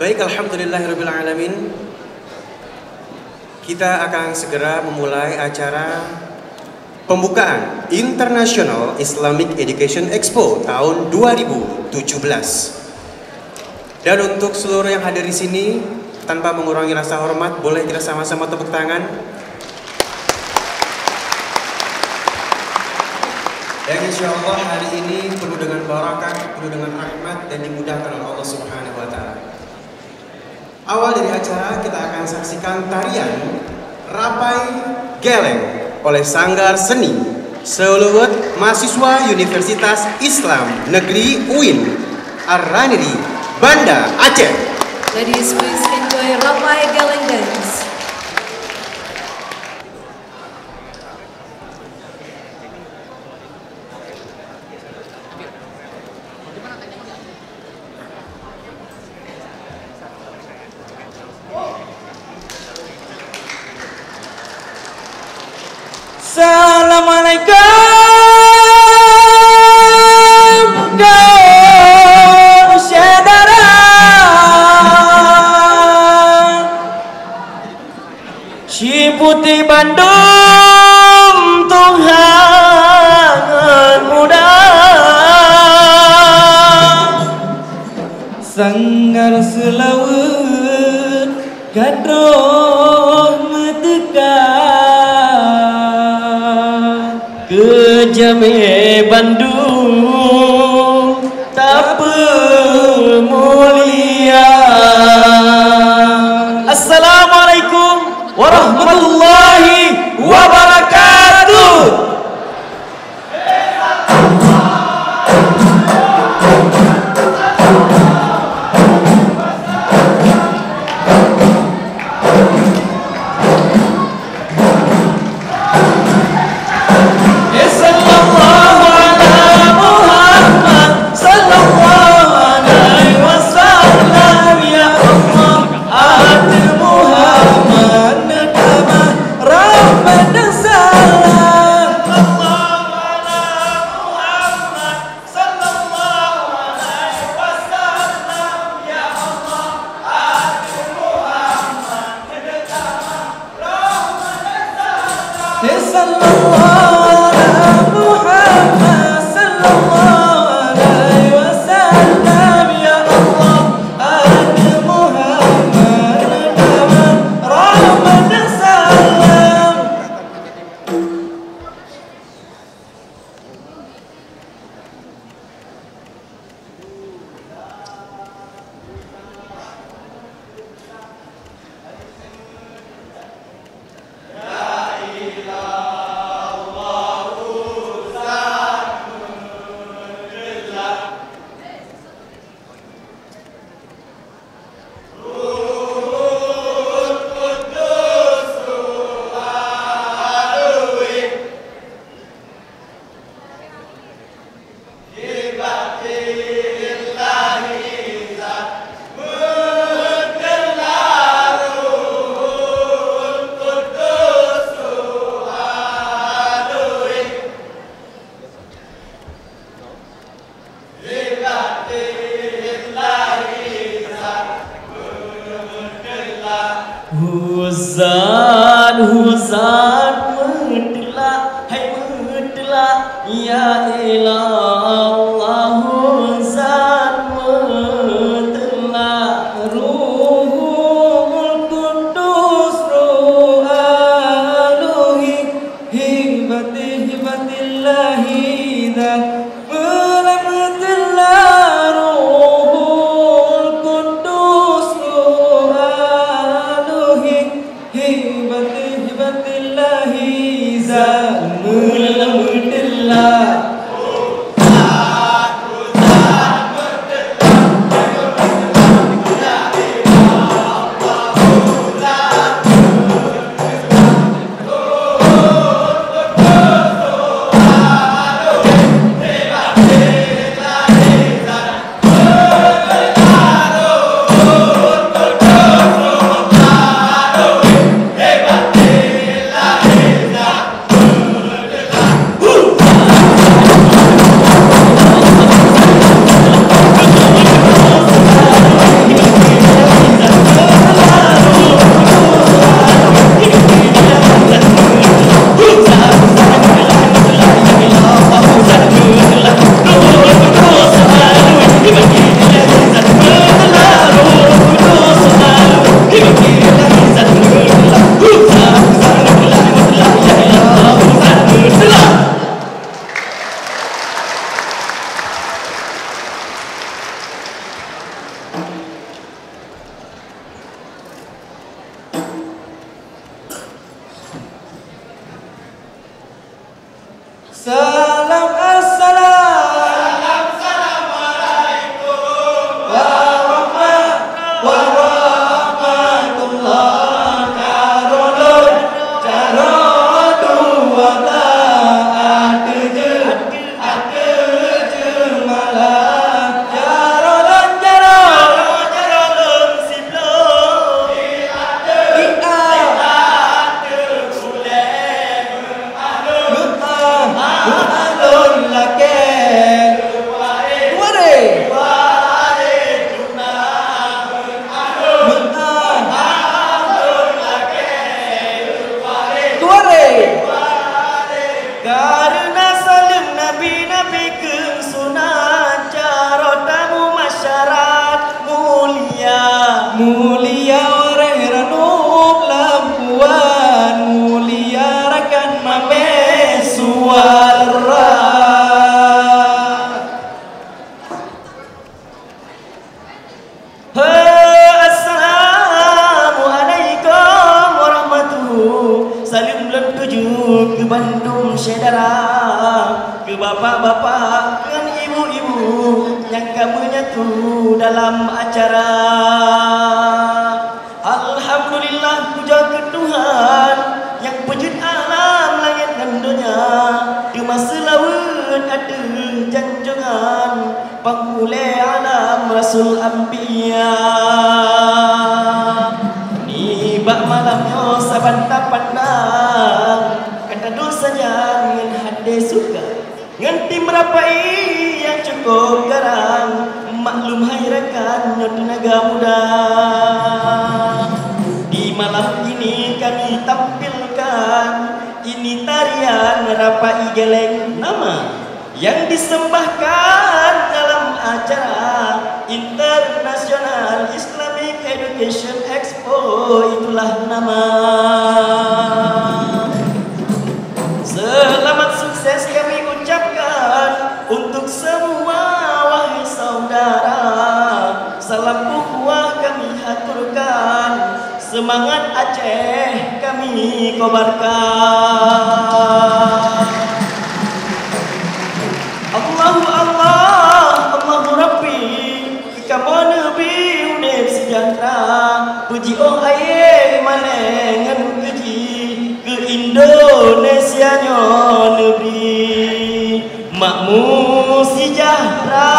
Baik, alhamdulillahirabbil alamin. Kita akan segera memulai acara pembukaan International Islamic Education Expo tahun 2017. Dan untuk seluruh yang hadir di sini, tanpa mengurangi rasa hormat, boleh kita sama-sama tepuk tangan. Dan insya Allah hari ini penuh dengan barakah, penuh dengan rahmat, dan dimudahkan oleh Allah Subhanahu wa Ta'ala. Awal dari acara kita akan saksikan tarian Rapai Geleng oleh Sanggar Seni Seluwet Mahasiswa Universitas Islam Negeri UIN Ar-Raniri, Banda Aceh. Ladies, please enjoy Rapai Geleng dance. Assalamualaikum kaum saudara, si putih Bandung Tuhan muda, Sanggar Selawet Gadroh Meteka ke Jame Bandung tak mulia. Assalamualaikum warahmatullahi wabarakatuh. Huzan mendelak, hai mendelak, ya ilallah. Huzan mendelak, Ruhul Kudus ru'aluhi, hibatillahi dan mendelak, Ruhul Kudus ru'aluhi, hibatillahi zamulillah. Salam assalamualaikum warahmatullah karolon carodu wala ade malah carolon siblo di alun lake tuare karena salim nabi ke sunat carotamu masyarakat mulia orang ranum lampuan mulia rakan mame suara Assalamualaikum warahmatullahi salim bulan 7 ke Bandung saudara ke bapak-bapak dan ibu-ibu yang kami menyatu dalam acara. Alhamdulillah puja ke Tuhan yang pejut alam langit dan dunia. Di masa laut ada janjangan penghulai alam Rasul Anbiya. Ni bak malamnya saban tak pandang kata dosa jangan hadis suka nganti merapai yang cukup garang maklum hairakan tenaga muda. Di malam ini kami tampilkan ini tarian Rapai Geleng nama yang disembahkan dalam acara International Islamic Education Expo, itulah nama. Selamat sukses kami ucapkan untuk semua wahai saudara. Salam ukhuwah kami haturkan, semangat Aceh kami kobarkan. Allahu Allah, Allahu Rabbi, kamu Nabi udip sejahtera. Puji oh aye malengan puji ke Indonesia nya negeri makmur sejahtera.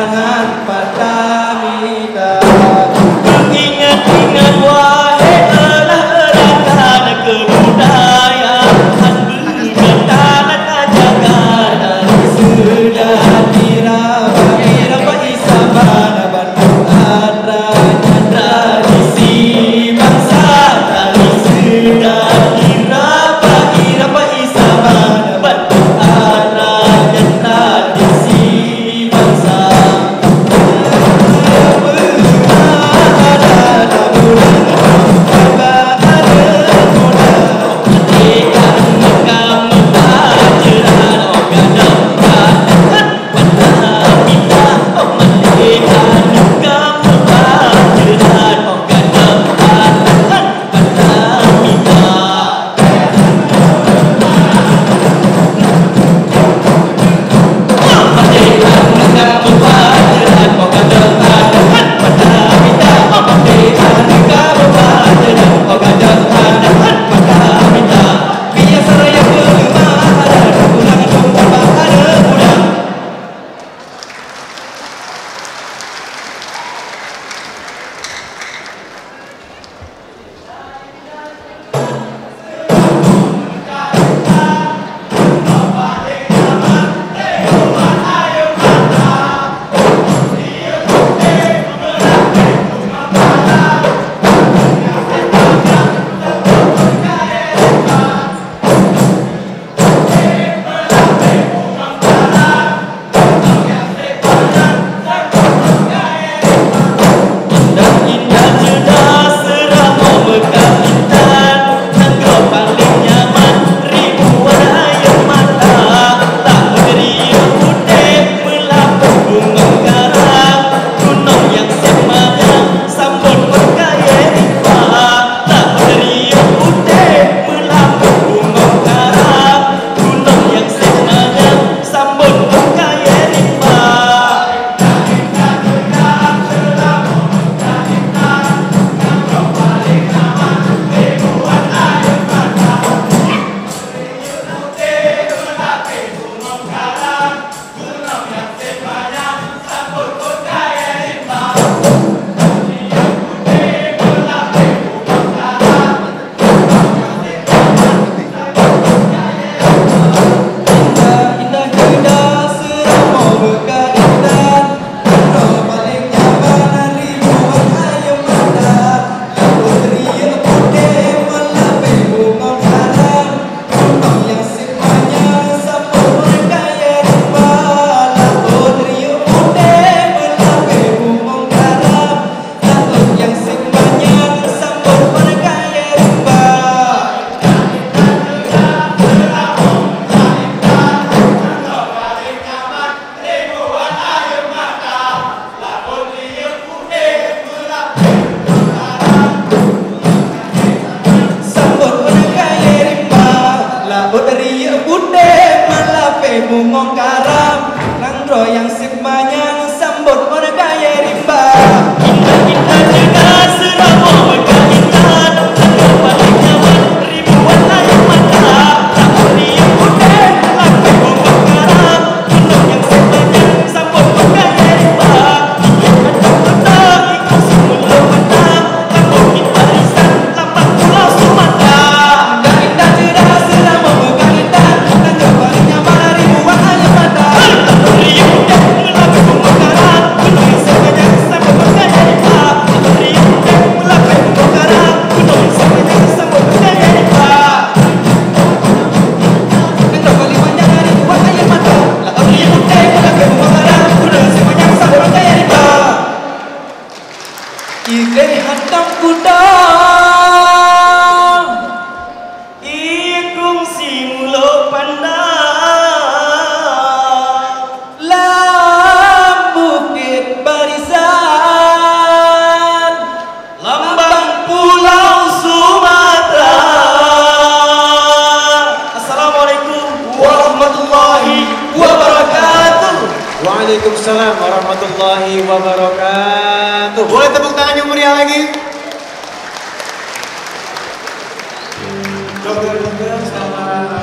jangan pada minta. Ingat-ingat wahai elah-elahkan kebudayaan berkatalan ajakan sudah dirabai sabana bantuan tradisi bangsa tali sudah dirabai sabana bantuan tradisi bangsa. Waalaikumsalam warahmatullahi wabarakatuh. Boleh tepuk tangan yang meriah lagi? Dokter selamat